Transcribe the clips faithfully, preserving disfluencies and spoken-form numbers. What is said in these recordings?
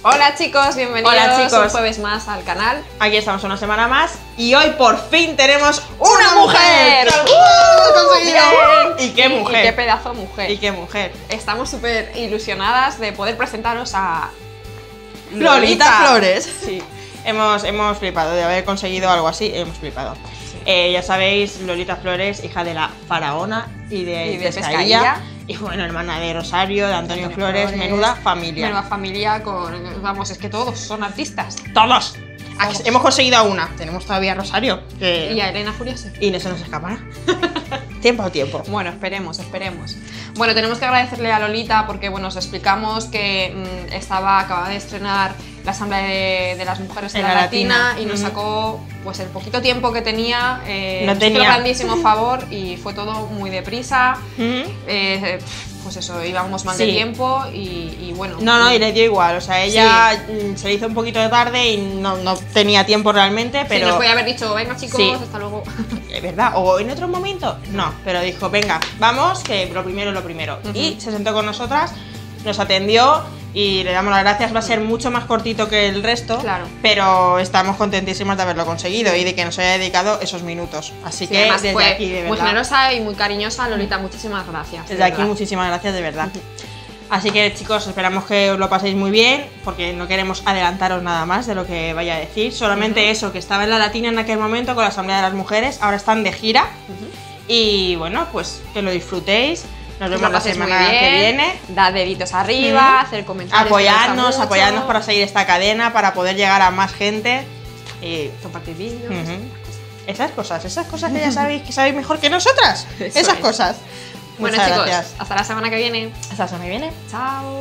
Hola chicos, bienvenidos Hola, chicos. un jueves más al canal. Aquí estamos una semana más y hoy por fin tenemos una, ¡Una mujer. mujer! ¡Uh! ¡Lo hemos conseguido! Bien. ¿Y qué mujer? Y qué pedazo mujer. ¿Y qué mujer? Estamos súper ilusionadas de poder presentaros a Lolita Flores. Sí. Hemos, hemos flipado de haber conseguido algo así, hemos flipado. Sí. Eh, ya sabéis, Lolita Flores, hija de la faraona y de, Y de Pescadilla. Pescadilla. Y bueno, hermana de Rosario, de Antonio, Antonio Flores, Flores, menuda familia. Menuda familia con, vamos, es que todos son artistas. ¡Todos! Aquí Todos. hemos conseguido a una, tenemos todavía a Rosario. Que... Y a Elena Furiosa. Y no se nos escapará. Tiempo al tiempo. Bueno, esperemos, esperemos. Bueno, tenemos que agradecerle a Lolita porque, bueno, os explicamos que mmm, estaba, acababa de estrenar la Asamblea de, de las Mujeres en, En la, la Latina, Latina. y nos Mm. sacó, pues, el poquito tiempo que tenía, eh, No nos hizo tenía. un grandísimo favor y fue todo muy deprisa. ¿Mm? Eh, pues eso, íbamos mal de Sí. tiempo y, y bueno. No, no, y le dio igual, o sea, ella mm, se le hizo un poquito de tarde y no, no tenía tiempo realmente, Sí, pero... nos podía haber dicho, venga chicos, Sí. hasta luego. ¿Es verdad? ¿O en otro momento? No, pero dijo, venga, vamos, que lo primero es lo primero. Ujú. Y se sentó con nosotras, nos atendió y le damos las gracias. Va a ser mucho más cortito que el resto, Claro. pero estamos contentísimas de haberlo conseguido y de que nos haya dedicado esos minutos. Así Sí, que además desde fue aquí, de muy verdad, generosa y muy cariñosa, Lolita, muchísimas gracias. de desde aquí verdad. muchísimas gracias, de verdad. Así que chicos, esperamos que os lo paséis muy bien, porque no queremos adelantaros nada más de lo que vaya a decir. Solamente Ujú. eso, que estaba en la Latina en aquel momento con la Asamblea de las Mujeres, ahora están de gira. Ujú. Y bueno, pues que lo disfrutéis. Nos Lo vemos la paséis muy semana que bien, viene. Da deditos arriba, Ujú. hacer comentarios. que nos Apoyarnos, gusta mucho, apoyarnos para seguir esta cadena, para poder llegar a más gente. Y compartir vídeos. Ujú. esas cosas, esas cosas que ya sabéis que sabéis mejor que nosotras. Eso esas es. cosas. Bueno Muchas chicos, gracias. hasta la semana que viene. Hasta la semana que viene. Chao.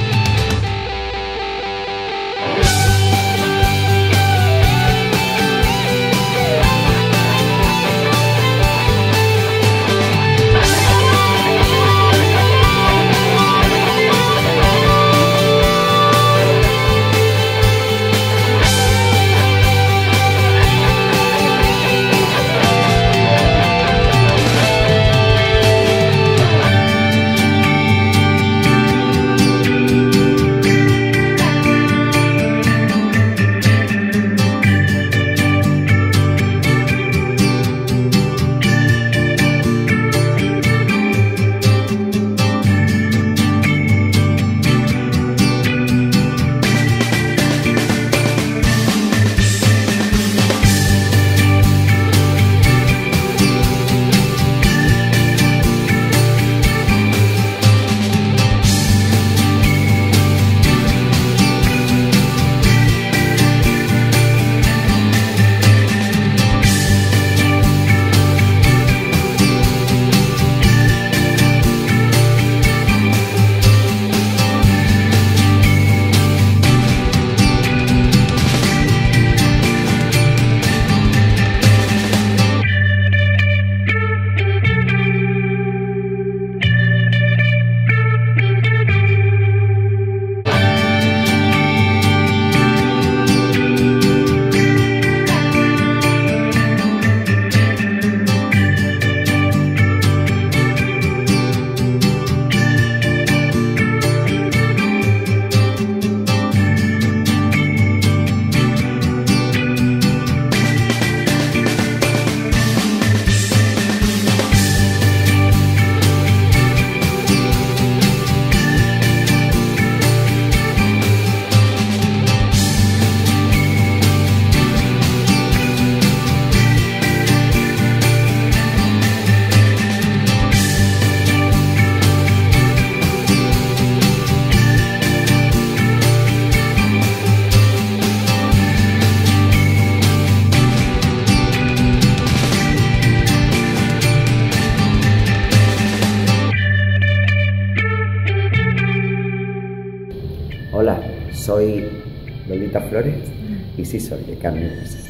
Hola, soy Lolita Flores y sí soy de carne y hueso.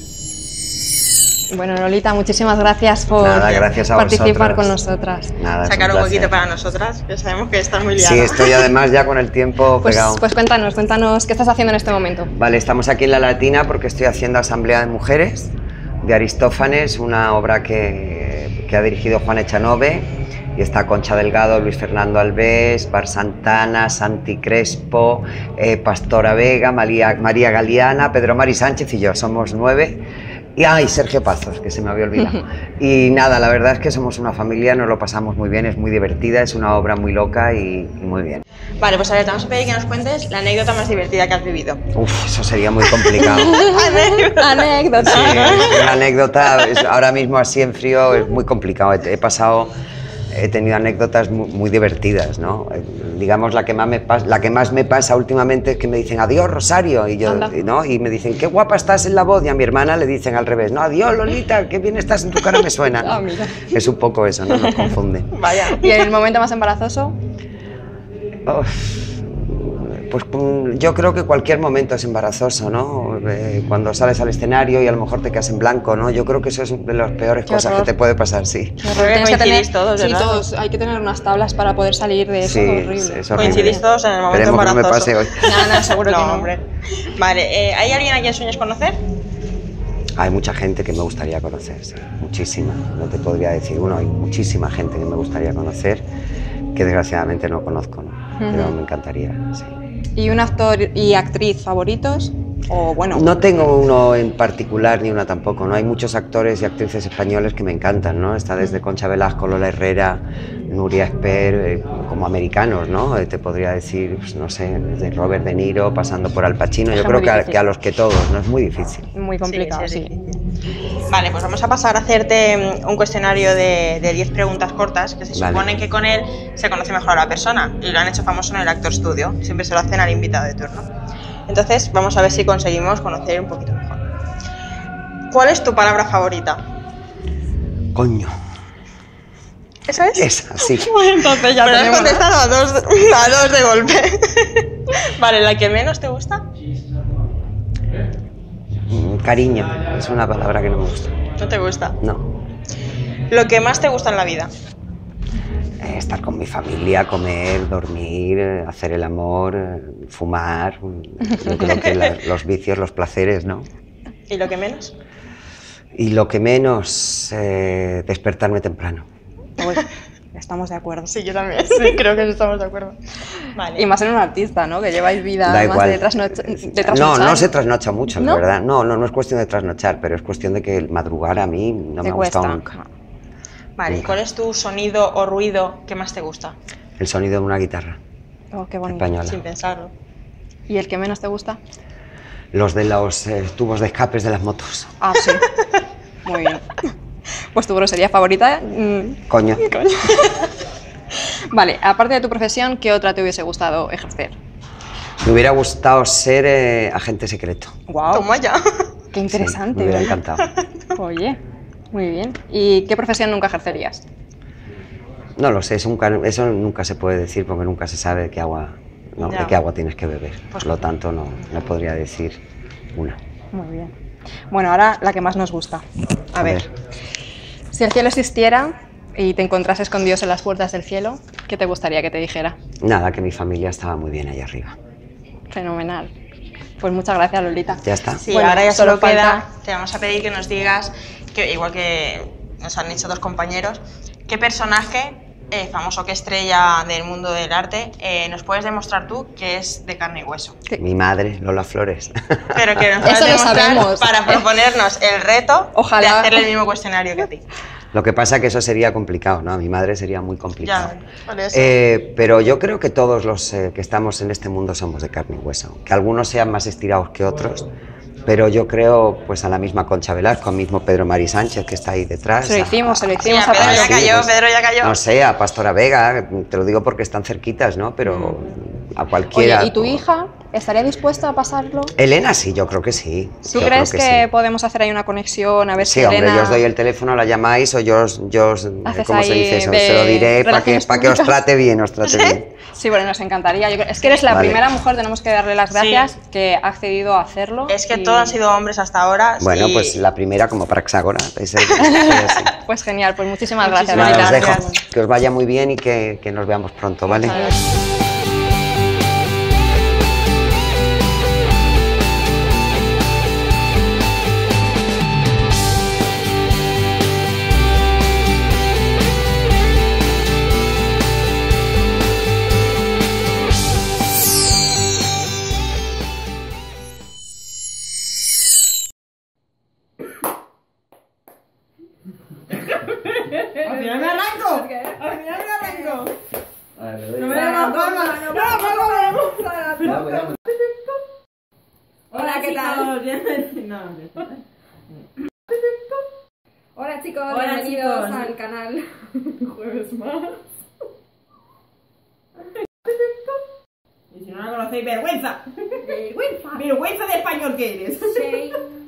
Bueno, Lolita, muchísimas gracias por Nada, gracias a participar vosotros. con nosotras. Nada, es Sacar un, un huequito placer. para nosotras, que sabemos que estás muy liada. Sí, estoy además ya con el tiempo Pues, pegado. pues cuéntanos, cuéntanos qué estás haciendo en este momento. Vale, estamos aquí en la Latina porque estoy haciendo Asamblea de Mujeres de Aristófanes, una obra que, que ha dirigido Juan Echanove y está Concha Delgado, Luis Fernando Alves, Bar Santana, Santi Crespo, eh, Pastora Vega, María, María Galeana, Pedro Mari Sánchez y yo, somos nueve. Y ay, Sergio Pazos, que se me había olvidado. Y nada, la verdad es que somos una familia, nos lo pasamos muy bien, es muy divertida, es una obra muy loca y, y muy bien. Vale, pues a ver, te vamos a pedir que nos cuentes la anécdota más divertida que has vivido. Uf, eso sería muy complicado. Anécdota. Sí, una anécdota, es- ahora mismo así en frío es muy complicado. He, he pasado, he tenido anécdotas muy, muy divertidas, ¿no? Eh, Digamos, la que, más me pas- la que más me pasa últimamente es que me dicen adiós, Rosario, y, yo, Anda. y, ¿no? y me dicen qué guapa estás en la voz, y a mi hermana le dicen al revés, no, adiós, Lolita, qué bien estás en tu cara, me suena. ¿no? Ah, mira. Es un poco eso, ¿no? Nos confunde. Vaya. ¿Y el momento más embarazoso? Uf, pues mm, yo creo que cualquier momento es embarazoso, ¿no? Eh, cuando sales al escenario y a lo mejor te quedas en blanco, ¿no? Yo creo que eso es de las peores Qué cosas horror. que te puede pasar, sí. Creo que Tienes que coincidís todos, sí, ¿verdad? todos. Hay que tener unas tablas para poder salir de eso. Sí, horrible. es, es horrible. Coincidís todos en el momento Esperemos que no me embarazoso. pase hoy. No, no, seguro que no. hombre. Vale, eh, ¿hay alguien a quien sueñas conocer? Hay mucha gente que me gustaría conocer, sí, muchísima. No te podría decir uno, hay muchísima gente que me gustaría conocer que desgraciadamente no conozco, ¿no? Pero me encantaría, sí. ¿Y un actor y actriz favoritos? O bueno, No tengo uno en particular ni una tampoco, ¿no? Hay muchos actores y actrices españoles que me encantan, ¿no? Está desde Concha Velasco, Lola Herrera, Nuria Esper, eh, como americanos, ¿no? Eh, te podría decir, pues, no sé, desde Robert De Niro, pasando por Al Pacino. Es Yo que creo muy que a, difícil. que a los que todos, ¿no? Es muy difícil. muy complicado, Sí, sí. sí, es difícil. Vale, pues vamos a pasar a hacerte mm, un cuestionario de de diez preguntas cortas que se Vale. supone que con él se conoce mejor a la persona y lo han hecho famoso en el Actor Studio. Siempre se lo hacen al invitado de turno. Entonces, vamos a ver si conseguimos conocer un poquito mejor. ¿Cuál es tu palabra favorita? Coño, ¿Esa es? es así. Bueno, entonces ya Pero has tenemos... contestado a dos, a dos de golpe. Vale, ¿la que menos te gusta? Mm, Cariño, es una palabra que no me gusta. No te gusta. No. ¿Lo que más te gusta en la vida? Eh, Estar con mi familia, comer, dormir, eh, hacer el amor, eh, fumar. mm, Yo creo que la- los vicios, los placeres, ¿no? ¿Y lo que menos? Y lo que menos, eh, despertarme temprano. Uy, estamos de acuerdo. Sí, yo también. Sí, creo que estamos de acuerdo. Vale. Y más en un artista, ¿no? Que lleváis vida Da más igual. de, trasnocha, de No, trasnochar. no se trasnocha mucho, la ¿No? verdad. No, no, no es cuestión de trasnochar, pero es cuestión de que el madrugar a mí no Te me ha cuesta. gustado nunca. Vale, ¿y cuál es tu sonido o ruido que más te gusta? El sonido de una guitarra Oh, qué bonito. española. Sin pensarlo. ¿Y el que menos te gusta? Los de los eh, tubos de escapes de las motos. Ah, sí. Muy bien. Pues tu grosería favorita. mm, Coño. Vale, aparte de tu profesión, ¿qué otra te hubiese gustado ejercer? Me hubiera gustado ser eh, agente secreto. Wow, Toma ya. qué Sí, interesante. me hubiera ¿verdad? encantado. Oye, muy bien. ¿Y qué profesión nunca ejercerías? No lo sé, eso nunca, eso nunca se puede decir porque nunca se sabe de qué agua, no, Ya. de qué agua tienes que beber. Pues- Por lo tanto, no, no podría decir una. Muy bien. Bueno, ahora la que más nos gusta. A, A ver. ver. Si el cielo existiera y te encontrases con Dios en las puertas del cielo, ¿qué te gustaría que te dijera? Nada, que mi familia estaba muy bien ahí arriba. Fenomenal. Pues muchas gracias, Lolita. Ya está. Sí, Bueno, ahora ya solo, solo falta- queda, te vamos a pedir que nos digas, que igual que nos han dicho dos compañeros, qué personaje eh, famoso, qué estrella del mundo del arte eh, nos puedes demostrar tú que es de carne y hueso. Sí. Mi madre, Lola Flores. Pero que nos Eso puedas lo demostrar sabemos. para proponernos el reto Ojalá. de hacerle el mismo cuestionario que a ti. Lo que pasa que eso sería complicado, ¿no? A mi madre sería muy complicado. Ya, por eso. Eh, pero yo creo que todos los eh, que estamos en este mundo somos de carne y hueso. Que algunos sean más estirados que otros, pero yo creo pues a la misma Concha Velasco, al mismo Pedro Mari Sánchez que está ahí detrás. Se lo a- hicimos, se lo a- Sí, hicimos a Pedro a ya Pedro. cayó, pues, Pedro ya cayó. No sé, a Pastora Vega, te lo digo porque están cerquitas, ¿no? Pero a cualquiera. Oye, ¿y tu hija estaría dispuesta a pasarlo? Elena sí, yo creo que sí. ¿Tú Yo crees que, creo sí. podemos hacer ahí una conexión? A ver Sí, si hombre, Elena... yo os doy el teléfono, la llamáis o yo os, yo os- Haces ¿cómo se ahí dice eso? de Se lo diré para que, relaciones para que os públicas. trate bien, os trate bien. Sí, bueno, nos encantaría. Yo creo- Es que eres la Vale. primera mujer, tenemos que darle las gracias, que ha accedido a hacerlo. Es que y- todos han sido hombres hasta ahora. Bueno, y- pues la primera como Praxágora. Es el- es así. Pues genial, pues muchísimas gracias. Muchísimas Nada, os Lolita. dejo. Que os vaya muy bien y que, que nos veamos pronto, ¿vale? Adiós. Al final me arranco. Al final me arranco. A ver, No me da la palma. No me da la palma. Hola, ¿qué tal? No, Hola chicos, Hola, bienvenidos chicos. al canal. jueves más. Y si no la conocéis, vergüenza. Vergüenza. Vergüenza de español que eres. Shame.